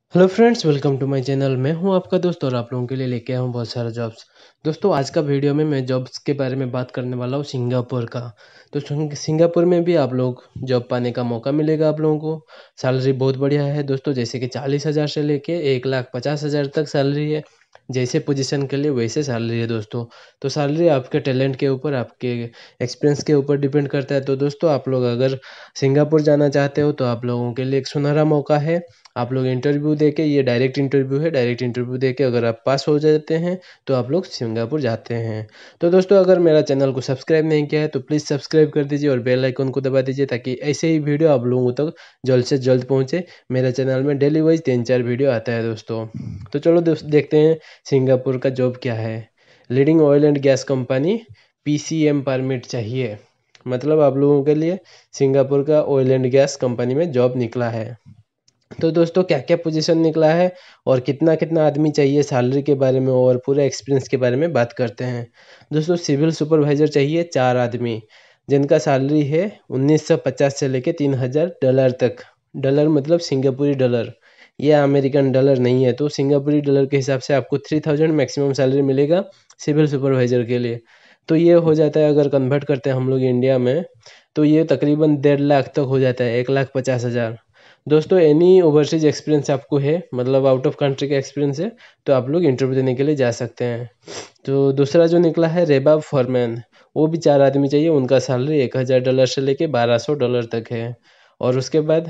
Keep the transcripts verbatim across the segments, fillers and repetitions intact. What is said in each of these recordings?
Hello friends, welcome to my channel. मैं हूं आपका दोस्त और आप लोगों के लिए लेके आया हूं बहुत सारा जॉब्स। दोस्तों, आज का वीडियो में मैं जॉब्स के बारे में बात करने वाला हूं सिंगापुर का। तो सिंग- सिंगापुर में भी आप लोग जॉब पाने का मौका मिलेगा आप लोगों को। सैलरी बहुत बढ़िया है दोस्तों, जैसे कि चालीस हज़ार से लेके एक लाख पचास हज़ार तक सैलरी है। जैसे पोजीशन के लिए वैसे सैलरी है दोस्तों। तो सैलरी आपके टैलेंट के ऊपर, आपके एक्सपीरियंस के ऊपर डिपेंड करता है। तो दोस्तों, आप लोग अगर सिंगापुर जाना चाहते हो तो आप लोगों के लिए एक सुनहरा मौका है। आप लोग इंटरव्यू देके, ये डायरेक्ट इंटरव्यू है, डायरेक्ट इंटरव्यू देके अगर आप पास हो जाते हैं तो आप लोग सिंगापुर जाते हैं। तो दोस्तों, अगर मेरा चैनल को सब्सक्राइब नहीं किया है तो प्लीज़ सब्सक्राइब कर दीजिए और बेल आइकन को दबा दीजिए, ताकि ऐसे ही वीडियो आप लोगों तक जल्द से जल्द पहुंचे। मेरे चैनल में डेली वाइज तीन चार वीडियो आता है दोस्तों। तो चलो दोस्त, देखते हैं सिंगापुर का जॉब क्या है। Leading oil and gas company, P C M permit चाहिए। मतलब आप लोगों के लिए सिंगापुर का ऑयल एंड गैस कंपनी में जॉब निकला है। तो दोस्तों, क्या क्या पोजीशन निकला है और कितना कितना आदमी चाहिए, सैलरी के बारे में और पूरे एक्सपीरियंस के बारे में बात करते हैं। दोस्तों, सिविल सुपरवाइजर चाहिए चार आदमी, जिनका सैलरी है उन्नीस सौ पचास से लेके तीन हज़ार डॉलर तक। डॉलर मतलब सिंगापुरी डॉलर, ये अमेरिकन डॉलर नहीं है। तो सिंगापुरी डॉलर के हिसाब से आपको थ्री थाउजेंड मैक्सिमम सैलरी मिलेगा सिविल सुपरवाइजर के लिए। तो ये हो जाता है, अगर कन्वर्ट करते हैं हम लोग इंडिया में, तो ये तकरीबन डेढ़ लाख तक हो जाता है, एक लाख पचास हज़ार। दोस्तों, एनी ओवरसीज एक्सपीरियंस आपको है, मतलब आउट ऑफ कंट्री का एक्सपीरियंस है, तो आप लोग इंटरव्यू देने के लिए जा सकते हैं। तो दूसरा जो निकला है रेबा फॉरमैन, वो भी चार आदमी चाहिए। उनका सैलरी एक हज़ार डॉलर से लेके बारह सौ डॉलर तक है। और उसके बाद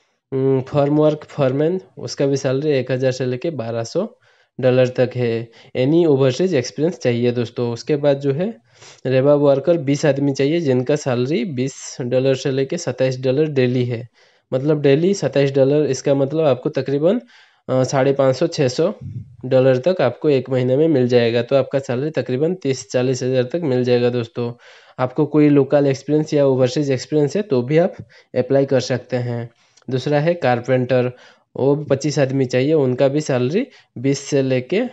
फॉर्म वर्क फॉरमैन, उसका भी सैलरी एक हज़ार से लेके बारह सौ डॉलर तक है। एनी ओवरसीज एक्सपीरियंस चाहिए दोस्तों। उसके बाद जो है रेबा वर्कर, बीस आदमी चाहिए, जिनका सैलरी बीस डॉलर से लेके सत्ताईस डॉलर डेली है। मतलब डेली सत्ताईस डॉलर, इसका मतलब आपको तकरीबन अ, साढ़े पाँच सौ छः सौ डॉलर तक आपको एक महीने में मिल जाएगा। तो आपका सैलरी तकरीबन तीस चालीस हज़ार तक मिल जाएगा दोस्तों। आपको कोई लोकल एक्सपीरियंस या ओवरसीज एक्सपीरियंस है तो भी आप अप्लाई कर सकते हैं। दूसरा है कारपेंटर, वो भी पच्चीस आदमी चाहिए। उनका भी सैलरी बीस से लेके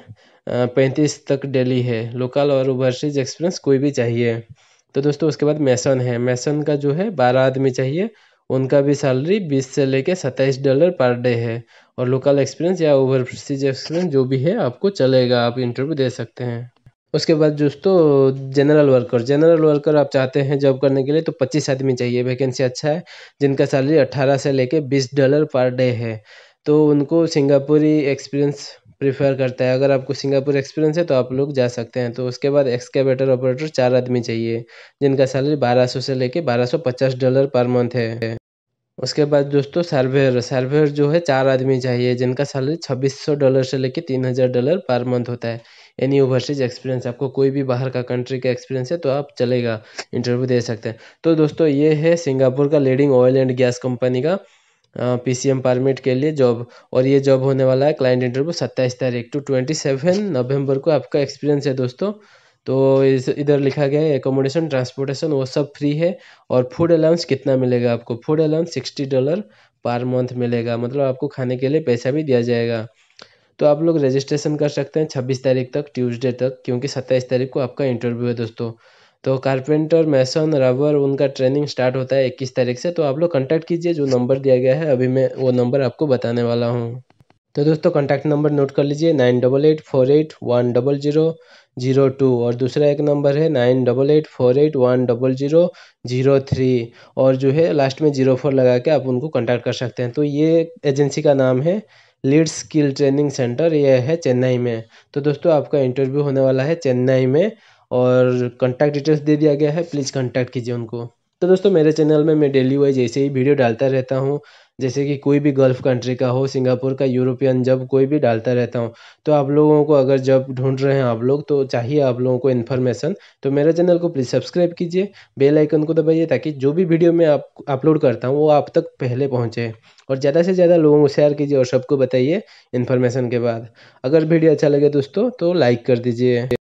पैंतीस तक डेली है। लोकल और ओवरसीज एक्सपीरियंस कोई भी चाहिए। तो दोस्तों, उसके बाद मैसन है। मैसन का जो है बारह आदमी चाहिए। उनका भी सैलरी बीस से लेके सत्ताईस डॉलर पर डे है। और लोकल एक्सपीरियंस या ओवरसीज एक्सपीरियंस जो भी है आपको चलेगा, आप इंटरव्यू दे सकते हैं। उसके बाद दोस्तों, जनरल वर्कर, जनरल वर्कर आप चाहते हैं जॉब करने के लिए तो पच्चीस आदमी चाहिए, वैकेंसी अच्छा है। जिनका सैलरी अट्ठारह से लेके बीस डॉलर पर डे है। तो उनको सिंगापुरी एक्सपीरियंस प्रेफर करता है। अगर आपको सिंगापुर एक्सपीरियंस है तो आप लोग जा सकते हैं। तो उसके बाद एक्सकेवेटर ऑपरेटर चार आदमी चाहिए, जिनका सैलरी बारह सौ से लेके बारह सौ पचास डॉलर पर मंथ है। उसके बाद दोस्तों, सर्वेयर, सर्वेयर जो है चार आदमी चाहिए, जिनका सैलरी छब्बीस सौ डॉलर से लेके तीन हज़ार डॉलर पर मंथ होता है। एनी ओवरसीज एक्सपीरियंस, आपको कोई भी बाहर का कंट्री का एक्सपीरियंस है तो आप चलेगा, इंटरव्यू दे सकते हैं। तो दोस्तों, ये है सिंगापुर का leading oil and gas company का पी सी एम परमिट के लिए जॉब। और ये जॉब होने वाला है क्लाइंट इंटरव्यू सत्ताईस तारीख टू ट्वेंटी सेवन नवंबर को आपका एक्सपीरियंस है दोस्तों। तो इस इधर लिखा गया है एकोमोडेशन ट्रांसपोर्टेशन वो सब फ्री है। और फूड अलाउंस कितना मिलेगा आपको, food allowance sixty dollar per month मिलेगा, मतलब आपको खाने के लिए पैसा भी दिया जाएगा। तो आप लोग रजिस्ट्रेशन कर सकते हैं छब्बीस तारीख तक, ट्यूसडे तक, क्योंकि सत्ताईस तारीख को आपका इंटरव्यू है दोस्तों। तो कारपेंटर, मैसन, रबर, उनका ट्रेनिंग स्टार्ट होता है इक्कीस तारीख से। तो आप लोग कांटेक्ट कीजिए, जो नंबर दिया गया है अभी मैं वो नंबर आपको बताने वाला हूँ। तो दोस्तों, कॉन्टैक्ट नंबर नोट कर लीजिए, nine double eight four eight one double zero zero two. और दूसरा एक नंबर है nine double eight four eight one double zero zero three. और जो है लास्ट में जीरो फोर लगा के आप उनको कॉन्टैक्ट कर सकते हैं। तो ये एजेंसी का नाम है लीड स्किल ट्रेनिंग सेंटर, ये है चेन्नई में। तो दोस्तों, आपका इंटरव्यू होने वाला है चेन्नई में, और कॉन्टैक्ट डिटेल्स दे दिया गया है, प्लीज़ कॉन्टैक्ट कीजिए उनको। तो दोस्तों, मेरे चैनल में मैं डेली वाइज ऐसे ही वीडियो डालता रहता हूँ, जैसे कि कोई भी गल्फ़ कंट्री का हो, सिंगापुर का, यूरोपियन, जब कोई भी डालता रहता हूँ। तो आप लोगों को अगर जब ढूंढ रहे हैं आप लोग, तो चाहिए आप लोगों को इन्फॉर्मेशन, तो मेरे चैनल को प्लीज़ सब्सक्राइब कीजिए, बेल आइकन को दबाइए, ताकि जो भी वीडियो मैं आप अपलोड करता हूँ वो आप तक पहले पहुँचे। और ज़्यादा से ज़्यादा लोगों को शेयर कीजिए और सबको बताइए इन्फॉर्मेशन के बाद। अगर वीडियो अच्छा लगे दोस्तों तो लाइक कर दीजिए।